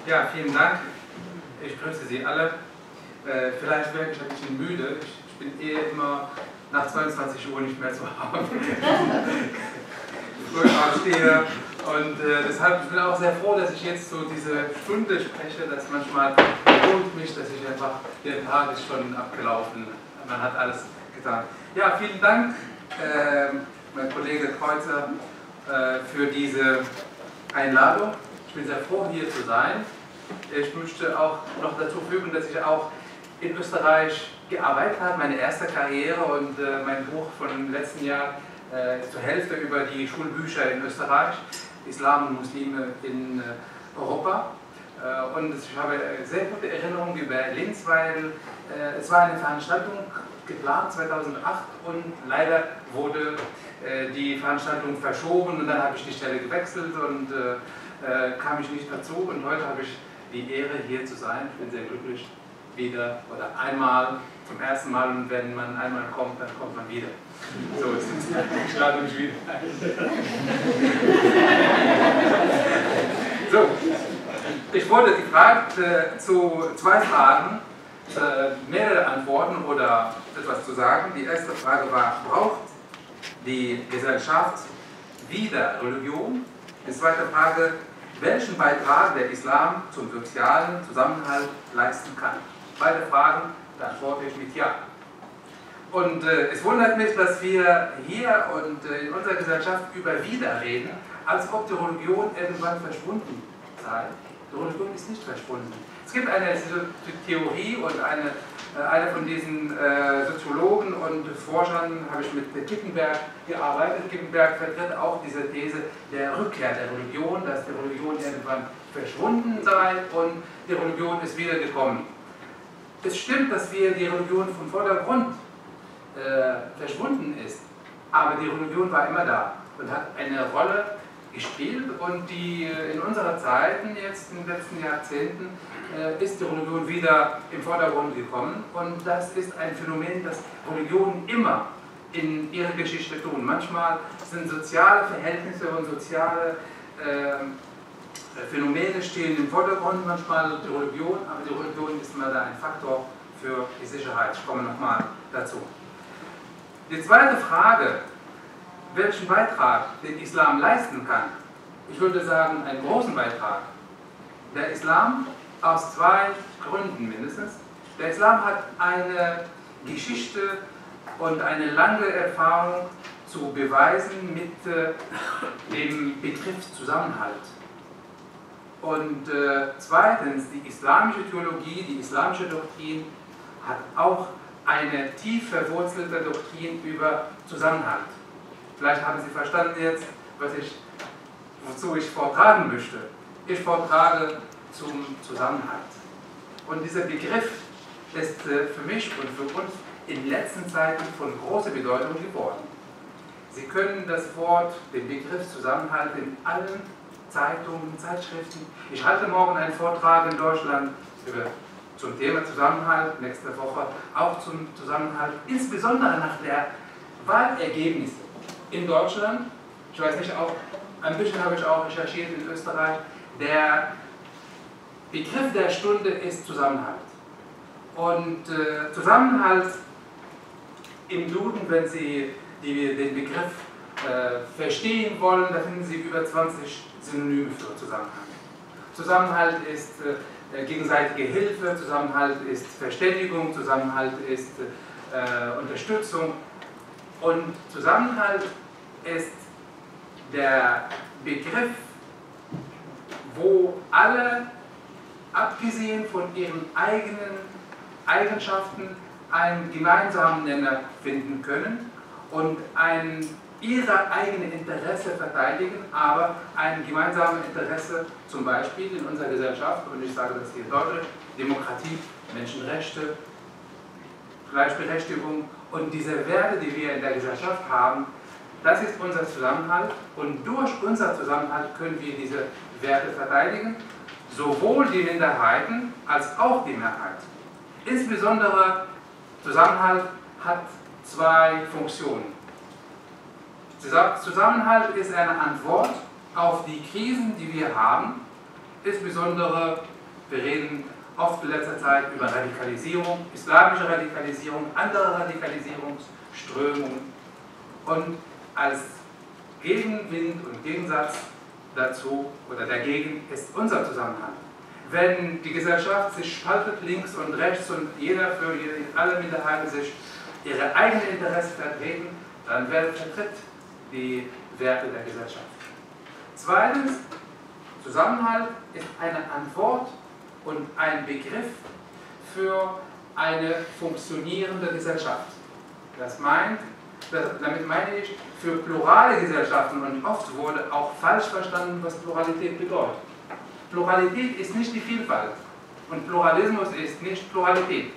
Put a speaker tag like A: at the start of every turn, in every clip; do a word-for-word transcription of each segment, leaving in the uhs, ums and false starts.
A: Ja, vielen Dank. Ich grüße Sie alle. Äh, vielleicht werde ich ein bisschen müde. Ich, ich bin eh immer nach zweiundzwanzig Uhr nicht mehr zu Hause. Früh aufstehe. Und äh, deshalb ich bin auch sehr froh, dass ich jetzt so diese Stunde spreche, dass manchmal beruhigt mich, dass ich einfach, der Tag ist schon abgelaufen. Man hat alles getan. Ja, vielen Dank, äh, mein Kollege Kreuzer, äh, für diese Einladung. Ich bin sehr froh, hier zu sein. Ich möchte auch noch dazu fügen, dass ich auch in Österreich gearbeitet habe, meine erste Karriere, und äh, mein Buch von letzten Jahr äh, ist zur Hälfte über die Schulbücher in Österreich, Islam und Muslime in äh, Europa. Äh, und ich habe sehr gute Erinnerungen über Linz, weil äh, es war eine Veranstaltung geplant zweitausendacht und leider wurde äh, die Veranstaltung verschoben und dann habe ich die Stelle gewechselt und äh, äh, kam ich nicht dazu, und heute habe ich die Ehre, hier zu sein. Ich bin sehr glücklich, wieder oder einmal zum ersten Mal, und wenn man einmal kommt, dann kommt man wieder. So ist es. Ich lade mich wieder ein. So, ich wurde gefragt äh, zu zwei Fragen, äh, mehrere Antworten oder etwas zu sagen. Die erste Frage war: Braucht die Gesellschaft wieder Religion? Die zweite Frage: Welchen Beitrag der Islam zum sozialen Zusammenhalt leisten kann? Beide Fragen beantworte ich mit Ja. Und äh, es wundert mich, dass wir hier und äh, in unserer Gesellschaft über Wieder reden, als ob die Religion irgendwann verschwunden sei. Die Religion ist nicht verschwunden. Es gibt eine Theorie und eine, äh, einer von diesen äh, Soziologen und Forschern, habe ich mit Kippenberg gearbeitet. Kippenberg vertritt auch diese These der Rückkehr der Religion, dass die Religion irgendwann verschwunden sei und die Religion ist wiedergekommen. Es stimmt, dass wir die Religion vom Vordergrund äh, verschwunden ist, aber die Religion war immer da und hat eine Rolle gespielt, und die in unserer Zeit, jetzt in den letzten Jahrzehnten, äh, ist die Religion wieder im Vordergrund gekommen, und das ist ein Phänomen, das Religionen immer in ihrer Geschichte tun. Manchmal sind soziale Verhältnisse und soziale äh, Phänomene stehen im Vordergrund, manchmal die Religion, aber die Religion ist immer da ein Faktor für die Sicherheit. Ich komme nochmal dazu. Die zweite Frage: Welchen Beitrag der Islam leisten kann? Ich würde sagen, einen großen Beitrag. Der Islam aus zwei Gründen mindestens. Der Islam hat eine Geschichte und eine lange Erfahrung zu beweisen mit äh, dem Begriff Zusammenhalt. Und äh, zweitens, die islamische Theologie, die islamische Doktrin hat auch eine tief verwurzelte Doktrin über Zusammenhalt. Vielleicht haben Sie verstanden jetzt, was ich, wozu ich vortragen möchte. Ich vortrage zum Zusammenhalt. Und dieser Begriff ist für mich und für uns in den letzten Zeiten von großer Bedeutung geworden. Sie können das Wort, den Begriff Zusammenhalt in allen Zeitungen, Zeitschriften. Ich halte morgen einen Vortrag in Deutschland über, zum Thema Zusammenhalt, nächste Woche auch zum Zusammenhalt, insbesondere nach der Wahlergebnisse in Deutschland. Ich weiß nicht, auch ein bisschen habe ich auch recherchiert in Österreich. Der Begriff der Stunde ist Zusammenhalt. Und äh, Zusammenhalt im Duden, wenn Sie die, den Begriff äh, verstehen wollen, da finden Sie über zwanzig Synonyme für Zusammenhalt. Zusammenhalt ist äh, gegenseitige Hilfe, Zusammenhalt ist Verständigung, Zusammenhalt ist äh, Unterstützung. Und Zusammenhalt ist der Begriff, wo alle, abgesehen von ihren eigenen Eigenschaften, einen gemeinsamen Nenner finden können und ein, ihre eigenen Interesse verteidigen, aber ein gemeinsames Interesse, zum Beispiel in unserer Gesellschaft, und ich sage das hier deutlich: Demokratie, Menschenrechte, Gleichberechtigung und diese Werte, die wir in der Gesellschaft haben, das ist unser Zusammenhalt, und durch unser Zusammenhalt können wir diese Werte verteidigen, sowohl die Minderheiten als auch die Mehrheit. Insbesondere Zusammenhalt hat zwei Funktionen. Zusammenhalt ist eine Antwort auf die Krisen, die wir haben, insbesondere Wir reden oft in letzter Zeit über Radikalisierung, islamische Radikalisierung, andere Radikalisierungsströmungen. Und als Gegenwind und Gegensatz dazu oder dagegen ist unser Zusammenhang. Wenn die Gesellschaft sich spaltet links und rechts und jeder für jede, alle Minderheiten sich ihre eigenen Interessen vertreten, dann wer vertritt die Werte der Gesellschaft. Zweitens, Zusammenhalt ist eine Antwort und ein Begriff für eine funktionierende Gesellschaft. Das meint, damit meine ich, für plurale Gesellschaften, und oft wurde auch falsch verstanden, was Pluralität bedeutet. Pluralität ist nicht die Vielfalt und Pluralismus ist nicht Pluralität.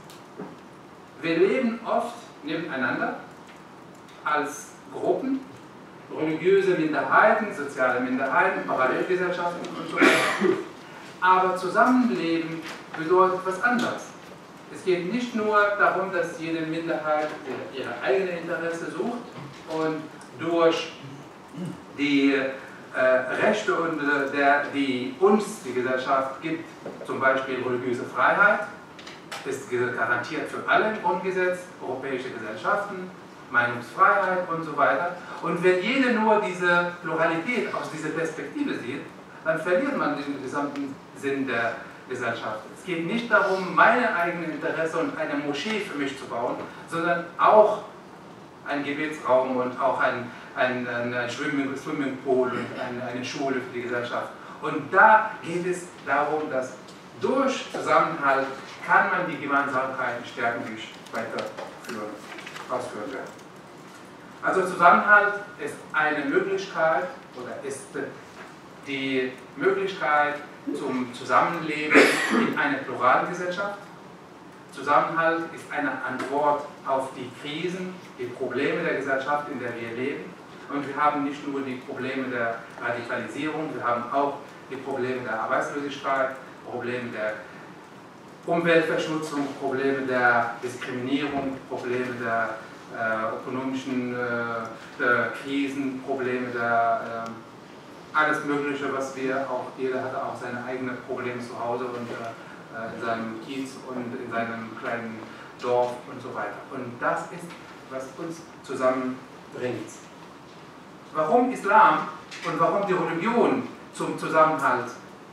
A: Wir leben oft nebeneinander als Gruppen, religiöse Minderheiten, soziale Minderheiten, Parallelgesellschaften und so weiter. Aber Zusammenleben bedeutet was anderes. Es geht nicht nur darum, dass jede Minderheit ihre eigene Interesse sucht und durch die äh, Rechte, und, äh, der, die uns die Gesellschaft gibt, zum Beispiel religiöse Freiheit, ist garantiert für alle im Grundgesetz, europäische Gesellschaften, Meinungsfreiheit und so weiter. Und wenn jeder nur diese Pluralität aus dieser Perspektive sieht, dann verliert man den gesamten Sinn der Gesellschaft. Es geht nicht darum, meine eigenen Interesse und eine Moschee für mich zu bauen, sondern auch einen Gebetsraum und auch ein, ein, ein Swimming, Swimmingpool und eine, eine Schule für die Gesellschaft. Und da geht es darum, dass durch Zusammenhalt kann man die Gemeinsamkeiten stärken, die ich weiterführen, ausführen werde. Also Zusammenhalt ist eine Möglichkeit oder ist die Möglichkeit zum Zusammenleben in einer pluralen Gesellschaft. Zusammenhalt ist eine Antwort auf die Krisen, die Probleme der Gesellschaft, in der wir leben. Und wir haben nicht nur die Probleme der Radikalisierung, wir haben auch die Probleme der Arbeitslosigkeit, Probleme der Umweltverschmutzung, Probleme der Diskriminierung, Probleme der äh, ökonomischen äh, der Krisen, Probleme der äh, alles Mögliche, was wir auch, jeder hatte auch seine eigenen Probleme zu Hause und äh, in seinem Kiez und in seinem kleinen Dorf und so weiter. Und das ist, was uns zusammenbringt. Warum Islam und warum die Religion zum Zusammenhalt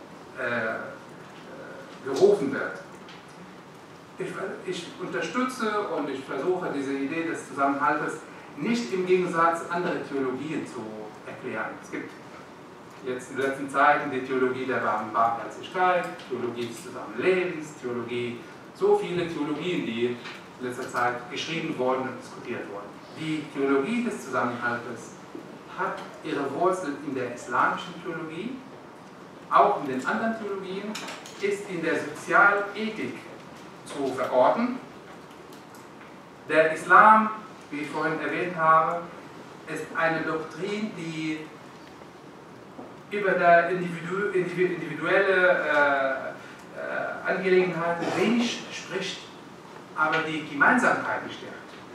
A: äh, gerufen wird. Ich, ich unterstütze und ich versuche diese Idee des Zusammenhaltes nicht im Gegensatz andere Theologien zu erklären. Es gibt jetzt in den letzten Zeiten die Theologie der Barmherzigkeit, Theologie des Zusammenlebens, Theologie, so viele Theologien, die in letzter Zeit geschrieben wurden und diskutiert wurden. Die Theologie des Zusammenhaltes hat ihre Wurzel in der islamischen Theologie, auch in den anderen Theologien, ist in der Sozialethik zu verorten. Der Islam, wie ich vorhin erwähnt habe, ist eine Doktrin, die über der individu individuelle äh, äh, Angelegenheiten wenig spricht, aber die Gemeinsamkeiten stärkt.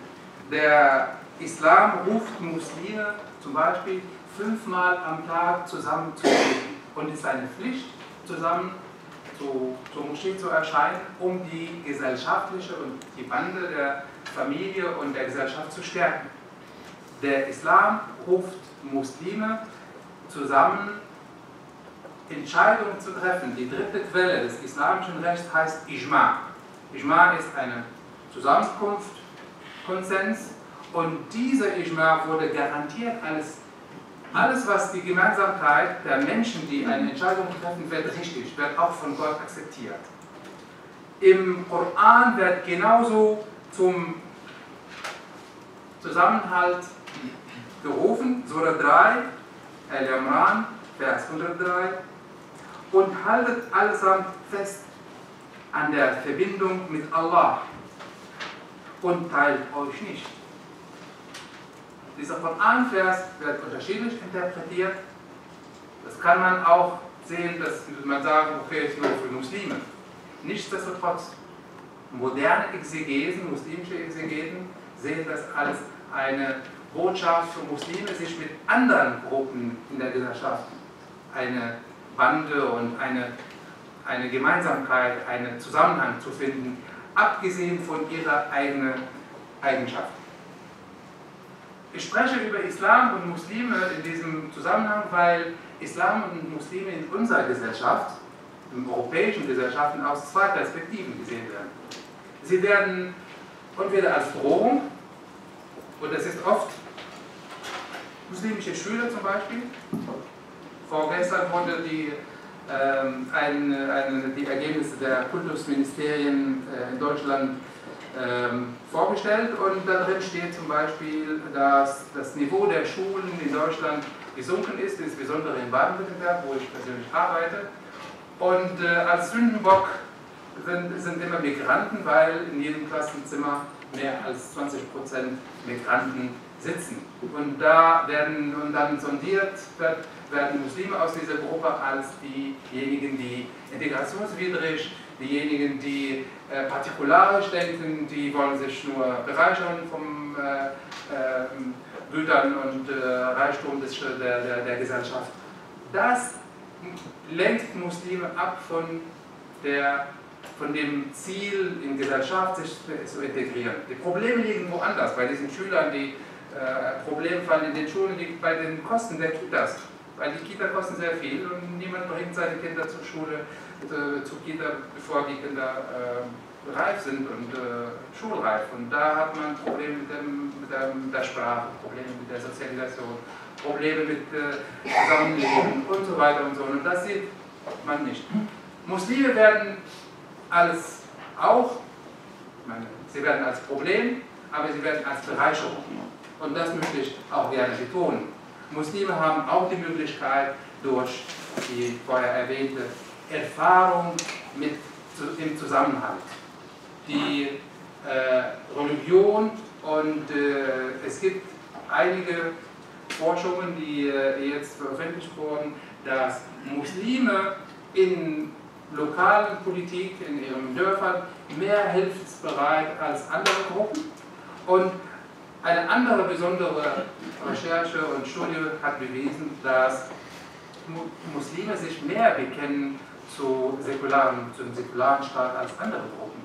A: Der Islam ruft Muslime zum Beispiel fünfmal am Tag zusammen zu beten und es ist eine Pflicht, zusammen zu, zur Moschee zu erscheinen, um die gesellschaftliche und die Bande der Familie und der Gesellschaft zu stärken. Der Islam ruft Muslime zusammen, Entscheidungen zu treffen. Die dritte Quelle des islamischen Rechts heißt Ijma. Ijma ist eine Zusammenkunft, Konsens, und dieser Ijma wurde garantiert als alles, was die Gemeinsamkeit der Menschen, die eine Entscheidung treffen, wird richtig, wird auch von Gott akzeptiert. Im Koran wird genauso zum Zusammenhalt gerufen, Surah drei, Al-Imran, Vers hundertdrei, und haltet allesamt fest an der Verbindung mit Allah und teilt euch nicht. Dieser Koran-Vers wird unterschiedlich interpretiert. Das kann man auch sehen, dass man sagt, okay, ist nur für Muslime. Nichtsdestotrotz, moderne Exegesen, muslimische Exegeten, sehen das als eine Botschaft für Muslime, sich mit anderen Gruppen in der Gesellschaft eine Bande und eine eine Gemeinsamkeit, einen Zusammenhang zu finden, abgesehen von ihrer eigenen Eigenschaft. Ich spreche über Islam und Muslime in diesem Zusammenhang, weil Islam und Muslime in unserer Gesellschaft, in europäischen Gesellschaften, aus zwei Perspektiven gesehen werden. Sie werden entweder als Drohung, und das ist oft muslimische Schüler zum Beispiel. Vorgestern wurde die, ähm, ein, ein, die Ergebnisse der Kultusministerien äh, in Deutschland ähm, vorgestellt, und da drin steht zum Beispiel, dass das Niveau der Schulen in Deutschland gesunken ist, insbesondere in Baden-Württemberg, wo ich persönlich arbeite. Und äh, als Sündenbock sind, sind immer Migranten, weil in jedem Klassenzimmer mehr als zwanzig Prozent Migranten sitzen. Und da werden und dann sondiert wird, werden Muslime aus dieser Gruppe als diejenigen, die integrationswidrig, diejenigen, die äh, partikularisch denken, die wollen sich nur bereichern vom äh, äh, Gütern und äh, Reichtum des, der, der, der Gesellschaft. Das lenkt Muslime ab von, der, von dem Ziel in Gesellschaft, sich zu integrieren. Die Probleme liegen woanders, bei diesen Schülern, die äh, Problemfall in den Schulen liegt bei den Kosten der Kitas. Weil die Kita kosten sehr viel und niemand bringt seine Kinder zur Schule, äh, zur Kita, bevor die Kinder äh, reif sind und äh, schulreif. Und da hat man Probleme mit, dem, mit, der, mit der Sprache, Probleme mit der Sozialisation, Probleme mit äh, Zusammenleben und so weiter und so. Und das sieht man nicht. Muslime werden als auch, ich meine, sie werden als Problem, aber sie werden als Bereicherung. Und das möchte ich auch gerne betonen. Muslime haben auch die Möglichkeit, durch die vorher erwähnte Erfahrung mit dem Zusammenhalt, die äh, Religion, und äh, es gibt einige Forschungen, die äh, jetzt veröffentlicht wurden, dass Muslime in lokalen Politik, in ihren Dörfern, mehr hilfsbereit als andere Gruppen. Und eine andere besondere Recherche und Studie hat bewiesen, dass Muslime sich mehr bekennen zu säkularen, zum säkularen Staat als andere Gruppen.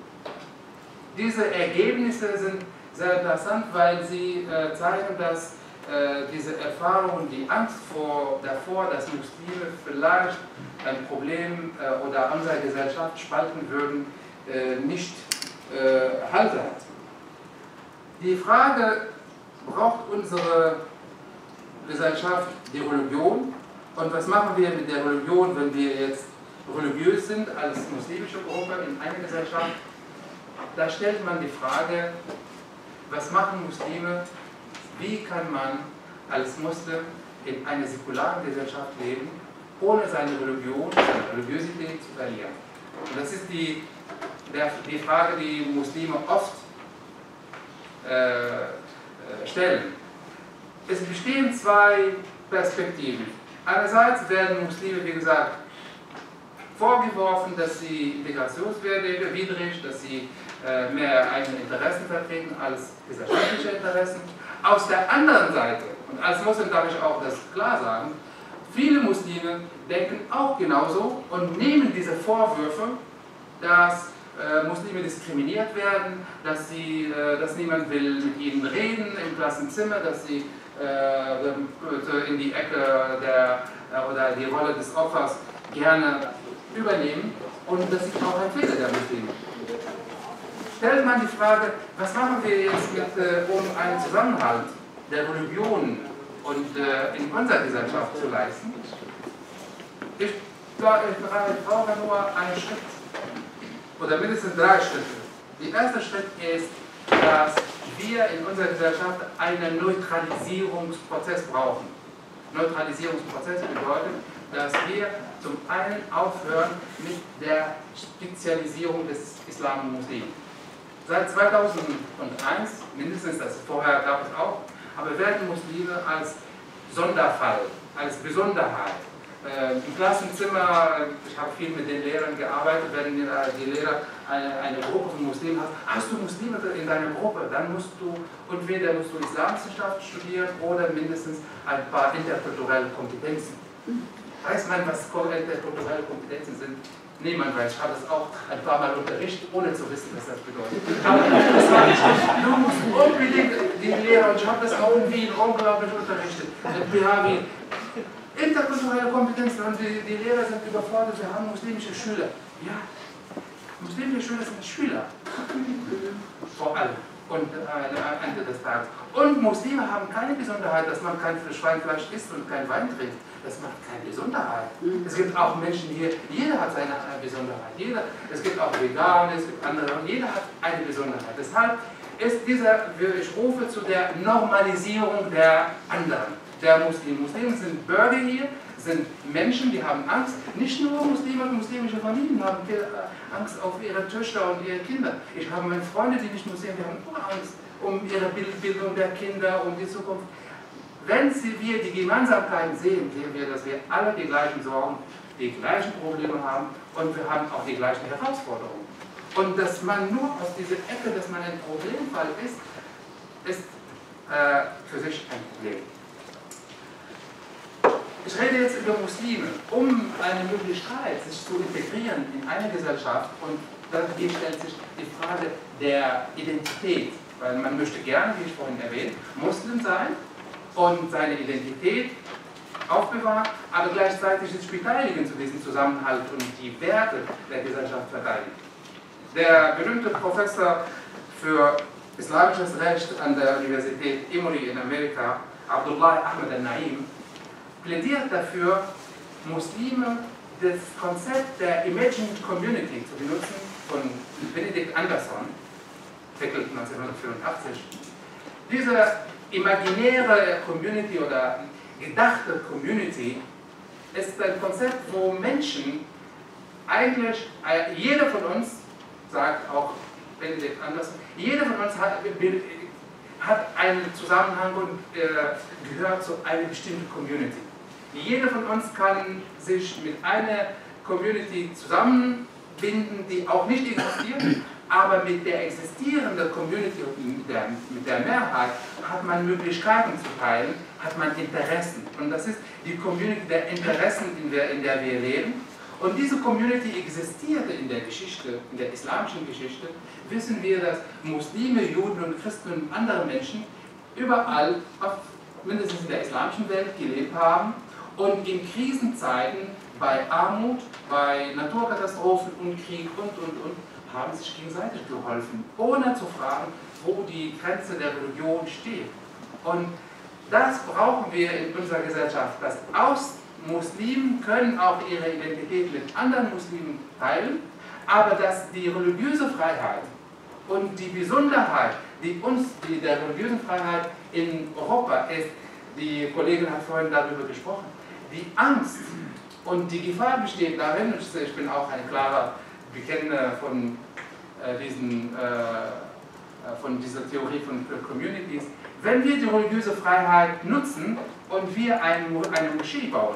A: Diese Ergebnisse sind sehr interessant, weil sie äh, zeigen, dass äh, diese Erfahrung, die Angst vor, davor, dass Muslime vielleicht ein Problem äh, oder unsere Gesellschaft spalten würden, äh, nicht äh, Halt hat. Die Frage, braucht unsere Gesellschaft die Religion? Und was machen wir mit der Religion, wenn wir jetzt religiös sind als muslimische Gruppe in einer Gesellschaft? Da stellt man die Frage, was machen Muslime? Wie kann man als Muslim in einer säkularen Gesellschaft leben, ohne seine Religion, seine Religiosität zu verlieren? Und das ist die, der, die Frage, die Muslime oft äh, stellen. Es bestehen zwei Perspektiven. Einerseits werden Muslime, wie gesagt, vorgeworfen, dass sie integrationswidrig, dass sie äh, mehr eigene Interessen vertreten als gesellschaftliche Interessen. Aus der anderen Seite, und als Muslim darf ich auch das klar sagen, viele Muslime denken auch genauso und nehmen diese Vorwürfe, dass äh, Muslime diskriminiert werden, dass, sie, äh, dass niemand will mit ihnen reden im Klassenzimmer, dass sie äh, in die Ecke der, äh, oder die Rolle des Opfers gerne übernehmen, und das ist auch ein Fehler der Muslime. Stellt man die Frage, was machen wir jetzt mit, äh, um einen Zusammenhalt der Religionen und äh, in unserer Gesellschaft zu leisten? Ich, ich brauche nur einen Schritt, oder mindestens drei Schritte. Der erste Schritt ist, dass wir in unserer Gesellschaft einen Neutralisierungsprozess brauchen. Neutralisierungsprozess bedeutet, dass wir zum einen aufhören mit der Spezialisierung des Islam und Muslimen. Seit zweitausendeins, mindestens, das vorher gab es auch, aber werden Muslime als Sonderfall, als Besonderheit. Äh, Im Klassenzimmer, ich habe viel mit den Lehrern gearbeitet, wenn die Lehrer eine, eine Gruppe von Muslimen haben, hast du Muslime in deiner Gruppe, dann musst du entweder musst du Islamwissenschaft studieren oder mindestens ein paar interkulturelle Kompetenzen. Weiß man, was kulturelle Kompetenzen sind? Niemand weiß. Ich habe das auch ein paar Mal unterrichtet, ohne zu wissen, was das bedeutet. Aber das war nicht, du musst unbedingt, die Lehrer, und ich habe das auch in Wien unglaublich unterrichtet. Wir haben interkulturelle Kompetenzen und die, die Lehrer sind überfordert, wir haben muslimische Schüler. Ja, muslimische Schüler sind Schüler. Vor allem. Und äh, am Ende des Tages. Und Muslime haben keine Besonderheit, dass man kein Schweinefleisch isst und kein Wein trinkt. Das macht keine Besonderheit. Es gibt auch Menschen hier, jeder hat seine Besonderheit. Jeder, es gibt auch Veganer, es gibt andere, und jeder hat eine Besonderheit. Deshalb ist dieser, ich rufe zu der Normalisierung der anderen, der Muslime. Muslime sind Bürger hier, sind Menschen, die haben Angst. Nicht nur Muslime und muslimische Familien haben Angst auf ihre Töchter und ihre Kinder. Ich habe meine Freunde, die nicht Muslime, die haben nur Angst um ihre Bildung der Kinder, um die Zukunft. Wenn wir die Gemeinsamkeiten sehen, sehen wir, dass wir alle die gleichen Sorgen, die gleichen Probleme haben und wir haben auch die gleichen Herausforderungen. Und dass man nur aus dieser Ecke, dass man ein Problemfall ist, ist äh, für sich ein Problem. Ich rede jetzt über Muslime, um eine Möglichkeit, sich zu integrieren in eine Gesellschaft, und hier stellt sich die Frage der Identität, weil man möchte gerne, wie ich vorhin erwähnt, Muslim sein und seine Identität aufbewahren, aber gleichzeitig sich beteiligen zu diesem Zusammenhalt und die Werte der Gesellschaft verteidigen. Der berühmte Professor für islamisches Recht an der Universität Emory in Amerika, Abdullah Ahmed al-Naim, plädiert dafür, Muslime das Konzept der Imagined Community zu benutzen, von Benedict Anderson, entwickelt neunzehnhundertvierundachtzig. Diese imaginäre Community oder gedachte Community ist ein Konzept, wo Menschen eigentlich, jeder von uns, sagt auch Benedict Anderson, jeder von uns hat, hat einen Zusammenhang und äh, gehört zu einer bestimmten Community. Jeder von uns kann sich mit einer Community zusammenbinden, die auch nicht existiert, aber mit der existierenden Community und mit der, mit der Mehrheit hat man Möglichkeiten zu teilen, hat man Interessen. Und das ist die Community der Interessen, in der, in der wir leben. Und diese Community existierte in der Geschichte, in der islamischen Geschichte, wissen wir, dass Muslime, Juden und Christen und andere Menschen überall, auf, mindestens in der islamischen Welt, gelebt haben und in Krisenzeiten, bei Armut, bei Naturkatastrophen und Krieg und, und, und, haben sich gegenseitig geholfen, ohne zu fragen, wo die Grenze der Religion steht. Und das brauchen wir in unserer Gesellschaft, dass aus Muslimen können auch ihre Identität mit anderen Muslimen teilen, aber dass die religiöse Freiheit und die Besonderheit, die uns, die der religiösen Freiheit in Europa ist, die Kollegin hat vorhin darüber gesprochen, die Angst und die Gefahr besteht darin, ich bin auch ein klarer Bekenner von, äh, diesen, äh, von dieser Theorie von Communities, wenn wir die religiöse Freiheit nutzen und wir eine, eine Moschee bauen,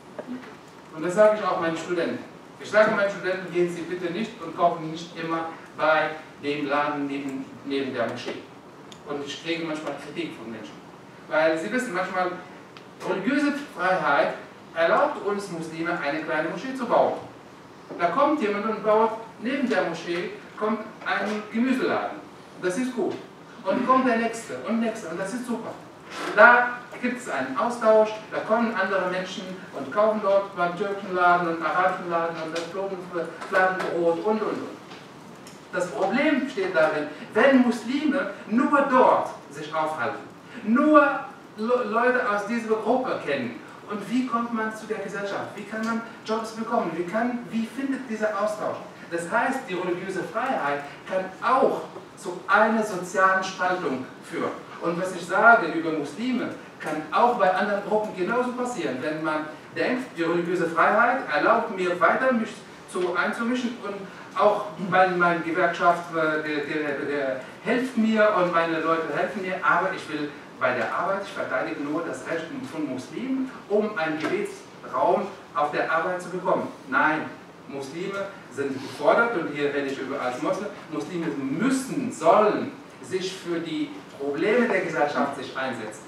A: und das sage ich auch meinen Studenten, ich sage meinen Studenten, gehen Sie bitte nicht und kaufen nicht immer bei dem Laden neben, neben der Moschee. Und ich kriege manchmal Kritik von Menschen, weil Sie wissen, manchmal religiöse Freiheit erlaubt uns Muslime eine kleine Moschee zu bauen. Da kommt jemand und baut neben der Moschee kommt ein Gemüseladen. Das ist gut. Und kommt der nächste und nächste und das ist super. Da gibt es einen Austausch, da kommen andere Menschen und kaufen dort beim türkischen Laden und arabischen Laden und das Fladenbrot und und und. Das Problem besteht darin, wenn Muslime nur dort sich aufhalten, nur Leute aus dieser Gruppe kennen. Und wie kommt man zu der Gesellschaft? Wie kann man Jobs bekommen? Wie, kann, wie findet dieser Austausch? Das heißt, die religiöse Freiheit kann auch zu einer sozialen Spaltung führen. Und was ich sage über Muslime, kann auch bei anderen Gruppen genauso passieren. Wenn man denkt, die religiöse Freiheit erlaubt mir weiter, mich zu, einzumischen und auch meine, meine Gewerkschaft der, der, der hilft mir und meine Leute helfen mir, aber ich will bei der Arbeit, ich verteidige nur das Recht von Muslimen, um einen Gebetsraum auf der Arbeit zu bekommen. Nein, Muslime sind gefordert, und hier rede ich über als Moslem, Muslime müssen, sollen sich für die Probleme der Gesellschaft sich einsetzen.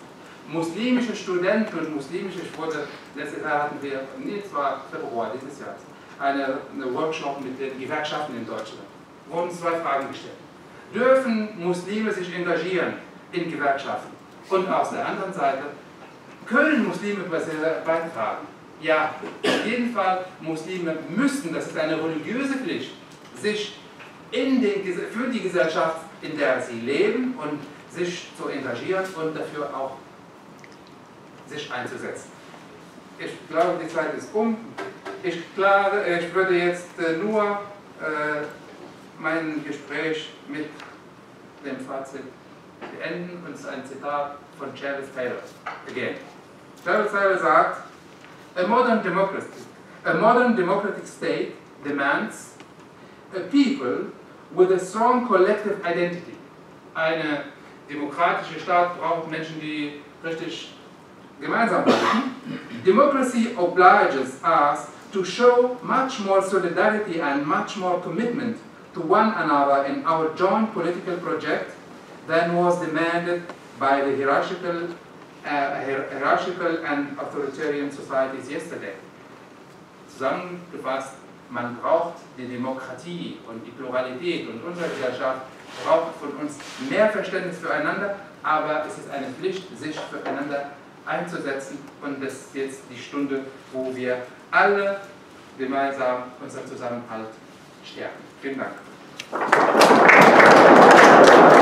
A: muslimische Studenten und muslimische, ich wurde, letztes Jahr hatten wir, nee, es war Februar dieses Jahres, eine, eine Workshop mit den Gewerkschaften in Deutschland. Wurden zwei Fragen gestellt. Dürfen Muslime sich engagieren in Gewerkschaften? Und auf der anderen Seite, können Muslime beitragen? Ja, auf jeden Fall, Muslime müssen, das ist eine religiöse Pflicht, sich in den, für die Gesellschaft, in der sie leben, und sich zu engagieren und dafür auch sich einzusetzen. Ich glaube, die Zeit ist um. Ich, klare, ich würde jetzt nur äh, mein Gespräch mit dem Fazit beenden, und es ist ein Zitat von Charles Taylor. Again. Charles Taylor sagt, a modern democracy, a modern democratic state demands a people with a strong collective identity. Eine demokratische Staat braucht Menschen, die richtig gemeinsam leben. Democracy obliges us to show much more solidarity and much more commitment to one another in our joint political project than was demanded by the hierarchical, uh, hierarchical and authoritarian societies yesterday. Zusammengefasst, man braucht die Demokratie und die Pluralität, und unsere Gesellschaft braucht von uns mehr Verständnis füreinander, aber es ist eine Pflicht, sich füreinander einzusetzen, und das ist jetzt die Stunde, wo wir alle gemeinsam unseren Zusammenhalt stärken. Vielen Dank.